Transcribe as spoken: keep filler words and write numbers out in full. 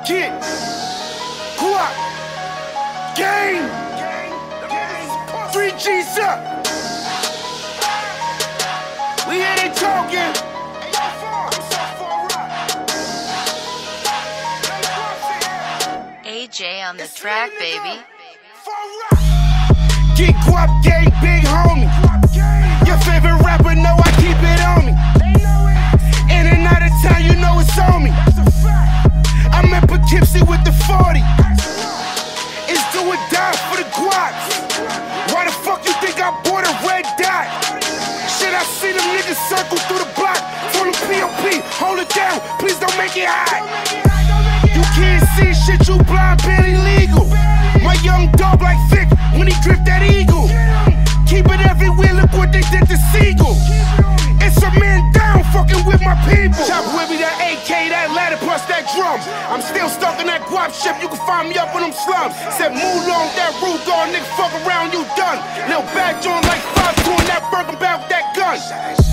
Get Guap Gang three G's up. We here they talking. A J on the track, baby. Get Guap Gang, big homie. Your favorite rapper know I keep it on me. In and out of town, you know it's on me. I'm in Poughkeepsie with the forty. It's do or die for the guaps. Why the fuck you think I bought a red dot? Shit, I see them niggas circle through the block. Told them P O P, hold it down, please don't make it hot. You can't see shit, you blind, barely legal. My young dog like Vic when he drift that eagle. Keep it everywhere, look what they did to Seagull. It's a man down, fucking with my people. Chop with me that A K, that ladder plus that drum. I'm still stuck in that guap ship, you can find me up in them slums. Said move long, that root guard, nigga fuck around, you done. Little badge on like five, doing that Birkin bag with that gun.